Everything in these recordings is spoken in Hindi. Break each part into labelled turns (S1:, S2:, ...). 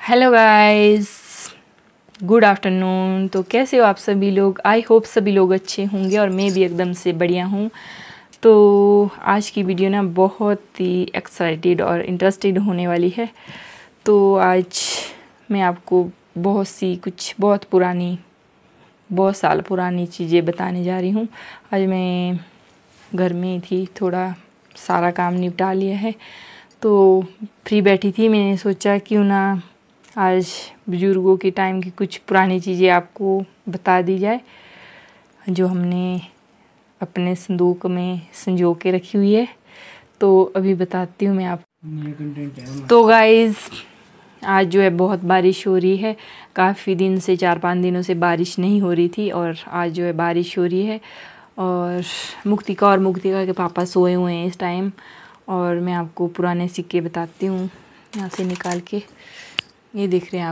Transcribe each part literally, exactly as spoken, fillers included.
S1: Hello guys, good afternoon. तो कैसे हो आप सभी लोग? आई होप सभी लोग अच्छे होंगे और मैं भी एकदम से बढ़िया हूँ। तो आज की वीडियो ना बहुत ही एक्साइटेड और इंटरेस्टेड होने वाली है। तो आज मैं आपको बहुत सी कुछ बहुत पुरानी बहुत साल पुरानी चीज़ें बताने जा रही हूँ। आज मैं घर में थी, थोड़ा सारा काम निपटा लिया है तो फ्री बैठी थी। मैंने सोचा क्यों ना आज बुज़ुर्गों के टाइम की कुछ पुरानी चीज़ें आपको बता दी जाए जो हमने अपने संदूक में संजो के रखी हुई है। तो अभी बताती हूँ मैं आपको। तो गाइस, आज जो है बहुत बारिश हो रही है। काफ़ी दिन से, चार पाँच दिनों से बारिश नहीं हो रही थी और आज जो है बारिश हो रही है। और मुक्तिका और मुक्तिका के पापा सोए हुए हैं इस टाइम। और मैं आपको पुराने सिक्के बताती हूँ यहाँ से निकाल के। ये देख रहे हैं आप,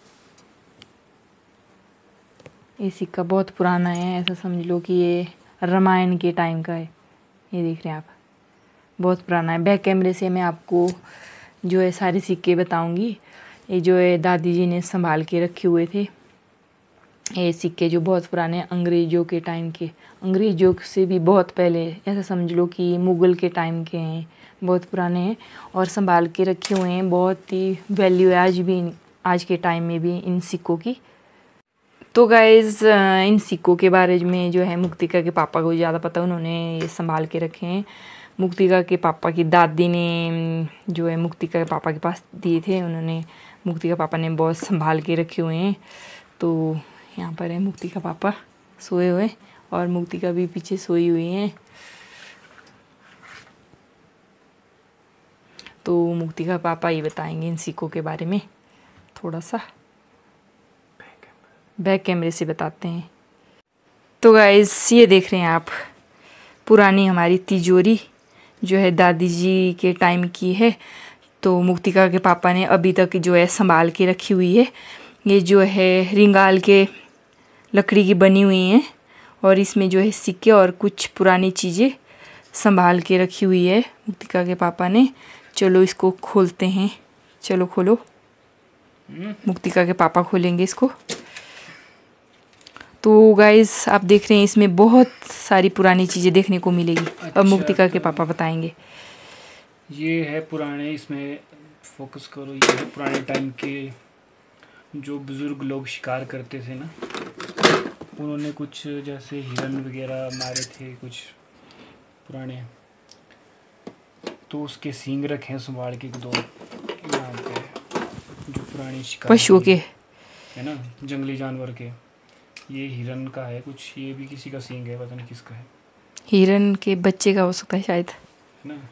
S1: ये सिक्का बहुत पुराना है। ऐसा समझ लो कि ये रामायण के टाइम का है। ये देख रहे हैं आप, बहुत पुराना है। बैक कैमरे से मैं आपको जो है सारे सिक्के बताऊंगी। ये जो है दादी जी ने संभाल के रखे हुए थे। ये सिक्के जो बहुत पुराने अंग्रेज़ों के टाइम के, अंग्रेज़ों से भी बहुत पहले, ऐसा समझ लो कि मुग़ल के टाइम के हैं। बहुत पुराने हैं और संभाल के रखे हुए हैं। बहुत ही वैल्यू है आज भी, आज के टाइम में भी इन सिक्कों की। तो गाइज़, इन सिक्कों के बारे में जो है मुक्तिका के पापा को ज़्यादा पता, उन्होंने ये संभाल के रखे हैं। मुक्तिका के पापा की दादी ने जो है मुक्तिका के पापा के पास दिए थे। उन्होंने, मुक्तिका पापा ने बहुत संभाल के रखे हुए हैं। तो यहाँ पर है मुक्तिका पापा सोए हुए और मुक्तिका भी पीछे सोई हुई हैं। तो मुक्तिका पापा ये बताएंगे इन सिक्कों के बारे में थोड़ा सा। बैक कैमरे से बताते हैं। तो गाइस, ये देख रहे हैं आप, पुरानी हमारी तिजोरी जो है दादी जी के टाइम की है। तो मुक्तिका के पापा ने अभी तक जो है संभाल के रखी हुई है। ये जो है रिंगाल के लकड़ी की बनी हुई हैं और इसमें जो है सिक्के और कुछ पुरानी चीज़ें संभाल के रखी हुई है मुक्तिका के पापा ने। चलो इसको खोलते हैं। चलो खोलो। मुक्तिका के पापा खोलेंगे इसको। तो गाइस, आप देख रहे हैं इसमें बहुत सारी पुरानी चीज़ें देखने को मिलेगी। अच्छा, अब मुक्तिका के पापा बताएंगे।
S2: ये है पुराने, इसमें फोकस करो। ये है पुराने टाइम के जो बुज़ुर्ग लोग शिकार करते थे ना, उन्होंने कुछ जैसे हिरन वगैरह मारे थे कुछ पुराने, तो उसके सींग रखे हैं संभाल के दो यहाँ पे, जो पुरानी शिकार
S1: पशुओं के
S2: है ना, जंगली जानवर के। ये हिरन का है कुछ, ये भी किसी का सींग है, पता नहीं किसका है।
S1: हिरन के बच्चे का हो सकता है शायद,
S2: है ना।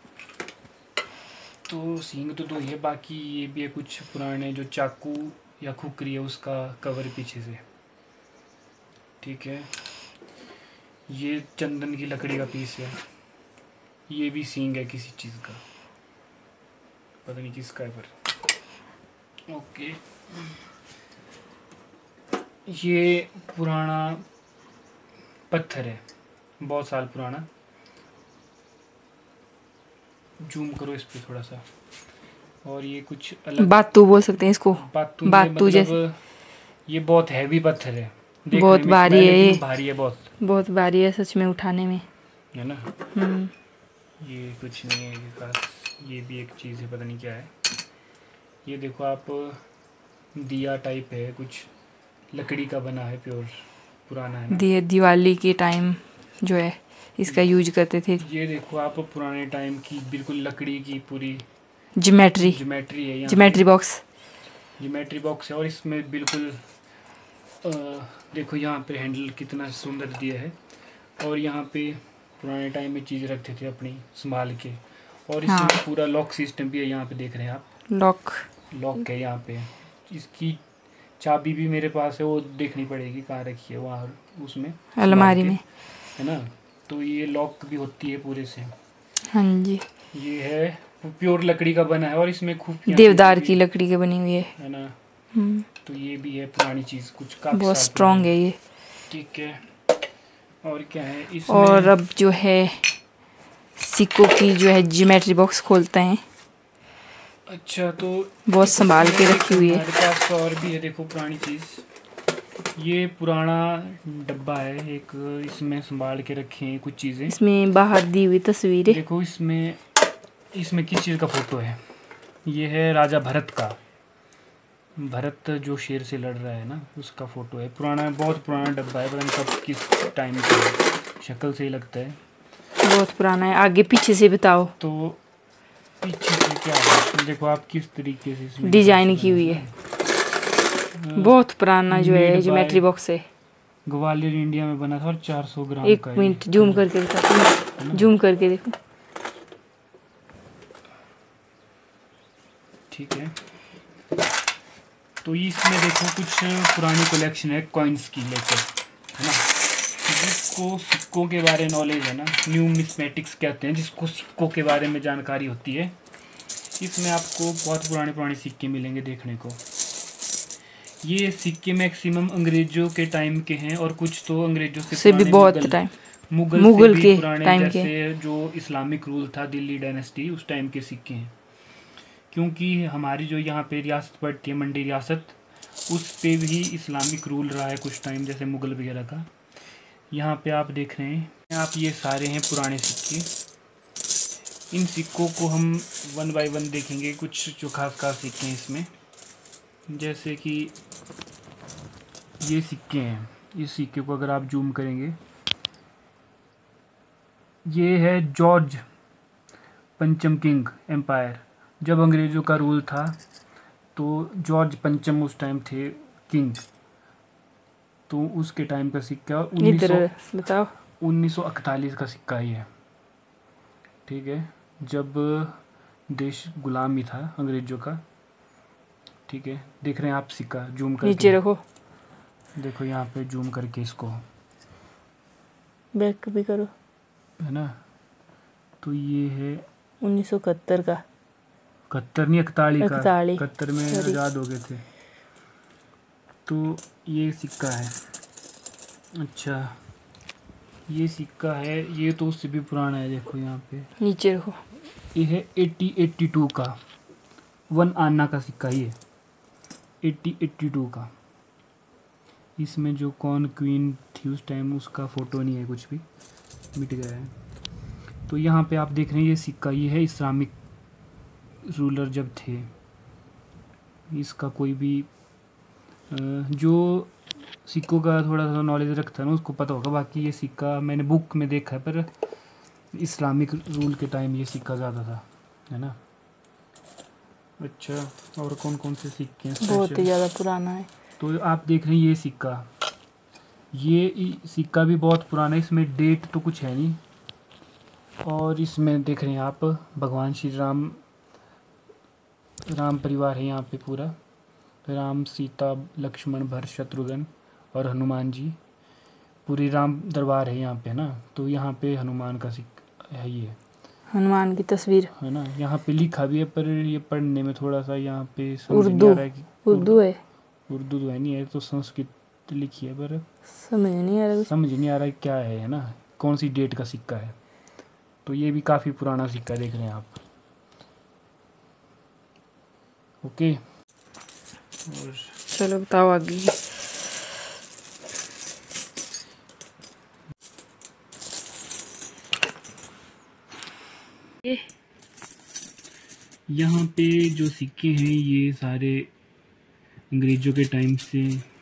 S2: तो सींग तो दो ही है, बाकी ये भी है कुछ पुराने, जो चाकू या खुकरी है उसका कवर पीछे से। ठीक है, ये चंदन की लकड़ी का पीस है। ये भी सींग है किसी चीज़ का, पता नहीं किसका है पर। ओके, ये पुराना पत्थर है, बहुत साल पुराना। जूम करो इस पे थोड़ा सा। और ये कुछ अलग
S1: बातू बोल सकते हैं इसको।
S2: बातू,
S1: बातू
S2: मतलब
S1: जैसे।
S2: ये बहुत हैवी पत्थर है,
S1: बहुत भारी है ये,
S2: भारी है बहुत
S1: बहुत भारी है सच में उठाने में,
S2: है ना।
S1: हम्म
S2: ये कुछ नहीं है इसके पास। ये भी एक चीज़ है, पता नहीं क्या है। ये देखो आप, दिया टाइप है कुछ, लकड़ी का बना है, प्योर पुराना है ना।
S1: दिए दिवाली के टाइम जो है इसका यूज करते थे।
S2: ये देखो आप, पुराने टाइम की बिल्कुल लकड़ी की पूरी
S1: ज्योमेट्री
S2: ज्योमेट्री है,
S1: ज्योमेट्री बॉक्स
S2: ज्योमेट्री बॉक्स है। और इसमें बिल्कुल आ, देखो यहाँ पे हैंडल कितना सुंदर दिया है। और यहाँ पे पुराने टाइम में चीज़ रखते थे अपनी संभाल के। और इसमें हाँ। पूरा लॉक सिस्टम भी है, यहाँ पे देख रहे हैं आप, लॉक लॉक है यहाँ पे। इसकी चाबी भी मेरे पास है, वो देखनी पड़ेगी कहाँ रखी है, वहाँ उसमें
S1: अलमारी में
S2: है ना। तो ये लॉक भी होती है पूरे से।
S1: हाँ जी,
S2: ये है प्योर लकड़ी का बना है और इसमें खूब
S1: देवदार की लकड़ी की बनी हुई है,
S2: है ना। तो ये भी है पुरानी चीज़, कुछ काफी
S1: बहुत स्ट्रॉन्ग है ये।
S2: ठीक है, और क्या है इसमें।
S1: और अब जो है सिक्कों की जो है ज्योमेट्री बॉक्स खोलते हैं।
S2: अच्छा, तो
S1: बहुत संभाल के रखी हुई है।
S2: हमारे पास तो और भी है, देखो पुरानी चीज़। ये पुराना डब्बा है एक, इसमें संभाल के रखे हैं कुछ चीज़ें।
S1: इसमें बाहर दी हुई तस्वीरें।
S2: देखो इसमें इसमें किस चीज़ का फोटो है। ये है राजा भरत का, भरत जो शेर से लड़ रहा है ना, उसका फोटो है। पुराना, बहुत पुराना डब्बा है, पता नहीं कब किस टाइम का है, शक्ल से ही लगता है
S1: बहुत पुराना है। आगे पीछे से बताओ।
S2: तो पीछे से क्या है, देखो आप किस तरीके से इसमें
S1: डिजाइन की हुई है। बहुत पुराना जो है ज्योमेट्री बॉक्स है।
S2: ग्वालियर इंडिया में बना था और चार सौ ग्राम
S1: एक
S2: का।
S1: मिनट जूम करके देखो, जूम करके देखो।
S2: ठीक है, तो इसमें देखो कुछ पुरानी कलेक्शन है कॉइन्स की लेकर, है ना। जिसको सिक्कों के बारे में नॉलेज है ना, न्यूमिस्मेटिक्स कहते हैं जिसको, सिक्कों के बारे में जानकारी होती है, इसमें आपको बहुत पुराने पुराने सिक्के मिलेंगे देखने को। ये सिक्के मैक्सिमम अंग्रेजों के टाइम के हैं और कुछ तो अंग्रेजों से,
S1: से भी बहुत टाइम
S2: मुगल
S1: मुगल
S2: से
S1: के
S2: भी पुराने,
S1: टाइम
S2: जैसे
S1: के।
S2: जो इस्लामिक रूल था दिल्ली डायनेस्टी, उस टाइम के सिक्के हैं। क्योंकि हमारी जो यहाँ पे रियासत पड़ती है मंडी रियासत, उस पे भी इस्लामिक रूल रहा है कुछ टाइम, जैसे मुगल वगैरह का। यहाँ पे आप देख रहे हैं, आप ये सारे हैं पुराने सिक्के। इन सिक्कों को हम वन बाय वन देखेंगे, कुछ जो खास खास सिक्के हैं इसमें। जैसे कि ये सिक्के हैं, इस सिक्के को अगर आप जूम करेंगे, ये है जॉर्ज पंचम किंग एम्पायर। जब अंग्रेज़ों का रूल था तो जॉर्ज पंचम उस टाइम थे किंग, तो उसके टाइम का सिक्का
S1: बताओ
S2: उन्नीस सौ इकतालीस का सिक्का ही है। ठीक है, जब देश गुलामी था अंग्रेज़ों का। ठीक है, देख रहे हैं आप सिक्का, जूम करके
S1: नीचे रखो,
S2: देखो यहाँ पे जूम करके इसको
S1: बैक भी करो,
S2: है ना। तो ये है
S1: उन्नीस सौ इकहत्तर का,
S2: इकहत्तर नहीं इकतालीस का, इकहत्तर में
S1: Sorry.
S2: आज़ाद हो गए थे। तो ये सिक्का है। अच्छा, ये सिक्का है, ये तो उससे भी पुराना है, देखो यहाँ पे
S1: नीचे रखो।
S2: ये है एटी एट्टी टू का, वन आना का सिक्का ही है, एटी एट्टी टू का। इसमें जो कौन क्वीन थी उस टाइम, उसका फ़ोटो नहीं है, कुछ भी मिट गया है। तो यहाँ पे आप देख रहे हैं ये सिक्का, ये है इस्लामिक रूलर जब थे। इसका कोई भी जो सिक्कों का थोड़ा सा नॉलेज रखता है ना, उसको पता होगा। बाकी ये सिक्का मैंने बुक में देखा है, पर इस्लामिक रूल के टाइम ये सिक्का ज़्यादा था, है ना। अच्छा, और कौन कौन से सिक्के हैं?
S1: बहुत ही ज़्यादा पुराना है।
S2: तो आप देख रहे हैं ये सिक्का, ये सिक्का भी बहुत पुराना है, इसमें डेट तो कुछ है नहीं। और इसमें देख रहे हैं आप भगवान श्री राम, राम परिवार है यहाँ पे पूरा, राम सीता लक्ष्मण भरत शत्रुघ्न और हनुमान जी, पूरी राम दरबार है यहाँ पे ना। तो यहाँ पे हनुमान का सिक्का है, ये
S1: हनुमान की तस्वीर
S2: है ना। यहाँ पे लिखा भी है, पर ये पढ़ने में थोड़ा सा यहाँ पे समझ नहीं
S1: उर्दू
S2: आ रहा है कि
S1: उर्दू है,
S2: उर्दू तो है नहीं है, तो संस्कृत लिखी है, पर
S1: समझ नहीं आ रहा
S2: समझ नहीं आ रहा है क्या है, है ना, कौन सी डेट का सिक्का है। तो ये भी काफ़ी पुराना सिक्का देख रहे हैं आप। ओके, और
S1: चलो बताओ आगे। ये
S2: यहाँ पे जो सिक्के हैं ये सारे अंग्रेज़ों के टाइम से।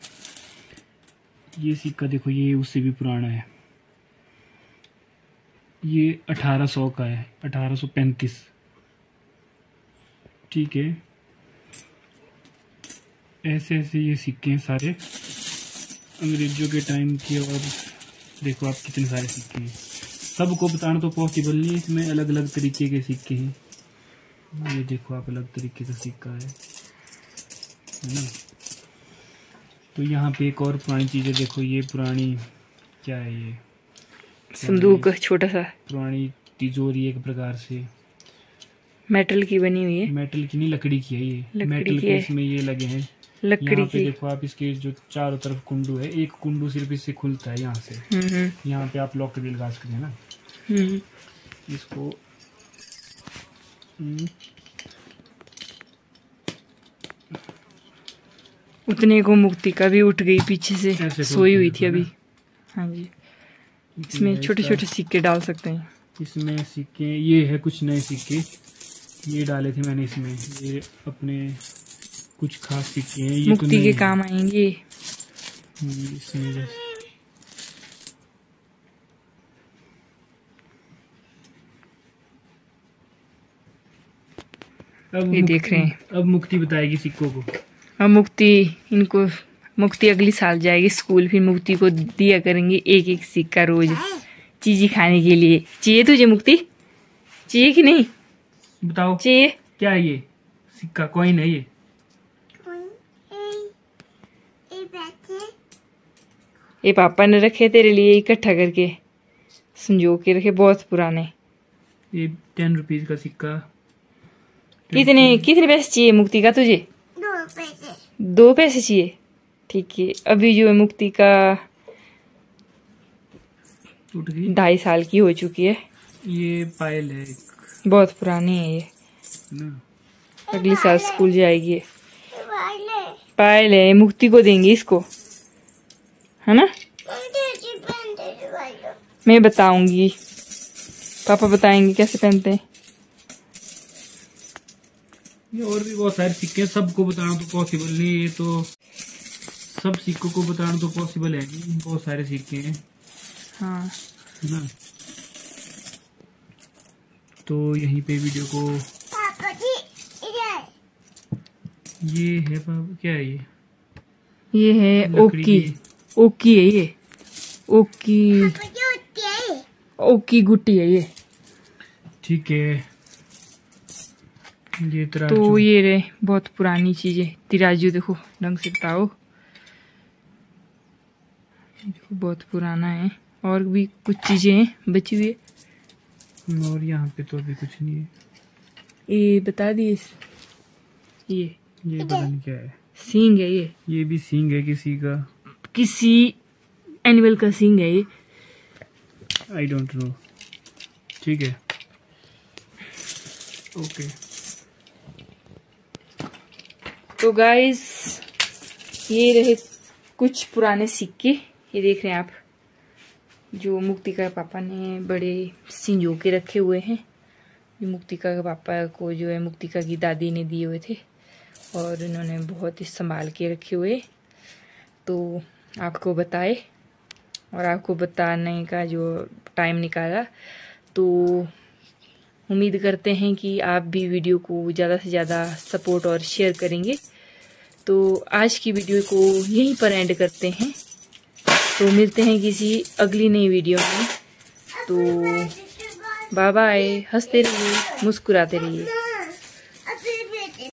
S2: ये सिक्का देखो, ये उससे भी पुराना है, ये अठारह सौ का है, अठारह सौ पैंतीस। ठीक है, ऐसे ऐसे ये सिक्के हैं सारे अंग्रेज़ों के टाइम के। और देखो आप कितने सारे सिक्के हैं, सबको बताना तो पॉसिबल नहीं है, इसमें अलग अलग तरीके के सिक्के हैं। ये देखो आप, अलग तरीके का सिक्का है, है ना। तो यहाँ पे एक और पुरानी चीज़ है, देखो ये पुरानी क्या है, ये
S1: संदूक छोटा सा,
S2: पुरानी तिजोरी एक प्रकार से,
S1: मेटल की बनी हुई है।
S2: मेटल की नहीं, लकड़ी की है ये,
S1: लकड़ी
S2: मेटल
S1: की
S2: के
S1: है।
S2: इसमें ये लगे हैं
S1: लकड़ी
S2: यहाँ पे
S1: की।
S2: देखो आप, इसके जो चारों तरफ कुंडू है, एक कुंडू सिर्फ इससे खुलता है यहाँ से।
S1: हम्म
S2: यहाँ पे आप लॉक भी लगा सकते हैं ना।
S1: हम्म
S2: इसको हम्म,
S1: उतने को मुक्ति का भी उठ गई पीछे से, सोई हुई थी अभी। हाँ जी, इसमें छोटे छोटे सिक्के डाल सकते हैं।
S2: इसमें सिक्के ये है, कुछ नए सिक्के ये डाले थे मैंने इसमें, ये अपने कुछ खास सिक्के हैं, ये
S1: मुक्ति
S2: तो
S1: के काम आएंगे
S2: इसमें। अब
S1: ये देख रहे हैं,
S2: अब मुक्ति बताएगी सिक्कों को।
S1: अब मुक्ति इनको मुक्ति अगली साल जाएगी स्कूल, फिर मुक्ति को दिया करेंगे एक एक सिक्का रोज चीजी खाने के लिए। चाहिए तुझे मुक्ति? चाहिए कि नहीं?
S2: बताओ
S1: चाहिए
S2: क्या है ये? सिक्का कॉइन है ये?
S1: ये पापा ने रखे तेरे लिए इकट्ठा करके, संजो के रखे, बहुत पुराने।
S2: ये टेन रुपीज का सिक्का।
S1: कितने कितने पैसे चाहिए मुक्ति का तुझे?
S3: दो पैसे।
S1: दो पैसे चाहिए, ठीक है। अभी जो है मुक्ति का
S2: टूट गई,
S1: ढाई साल की हो चुकी है।
S2: ये पायल है,
S1: बहुत पुरानी है ये
S2: ना।
S1: अगली साल स्कूल जाएगी। पायल है, मुक्ति को देंगे इसको, है ना? मैं बताऊंगी, पापा बताएंगे कैसे पहनते हैं।
S2: ये और भी बहुत सारे सिक्के, सबको बताना तो पॉसिबल नहीं, ये तो सब सिक्कों को बताना तो पॉसिबल है नहीं, बहुत सारे सिक्के हैं।
S1: हाँ
S2: ना, तो यहीं पे वीडियो को
S3: पापा जी इधर।
S2: ये है पापा, क्या है ये?
S1: ये है
S2: लकड़ी
S1: ओकी,
S2: की।
S1: ओकी है ये, ओकी
S3: पापा जी होती है।
S1: ओकी गुट्टी है ये।
S2: ठीक है, ये
S1: तो
S2: तराजू।
S1: ये रहे बहुत पुरानी चीजें। तिराजू देखो ढंग से बताओ, देखो बहुत पुराना है। और भी कुछ चीजें हैं बची हुई है।
S2: और यहाँ पे तो अभी कुछ नहीं है।
S1: ये बता दिए, ये
S2: ये पता नहीं क्या है,
S1: सींग है ये,
S2: ये भी सींग है किसी का,
S1: किसी एनिमल का सींग है ये।
S2: I don't know. ठीक है, ओके।
S1: तो गाइस ये रहे कुछ पुराने सिक्के, ये देख रहे हैं आप, जो मुक्तिका के पापा ने बड़े सिंजो के रखे हुए हैं। जो मुक्तिका के पापा को जो है मुक्तिका की दादी ने दिए हुए थे और उन्होंने बहुत ही संभाल के रखे हुए। तो आपको बताए और आपको बताने का जो टाइम निकाला, तो उम्मीद करते हैं कि आप भी वीडियो को ज़्यादा से ज़्यादा सपोर्ट और शेयर करेंगे। तो आज की वीडियो को यहीं पर एंड करते हैं। तो मिलते हैं किसी अगली नई वीडियो में। तो बाय बाय, हंसते रहिए, मुस्कुराते रहिए।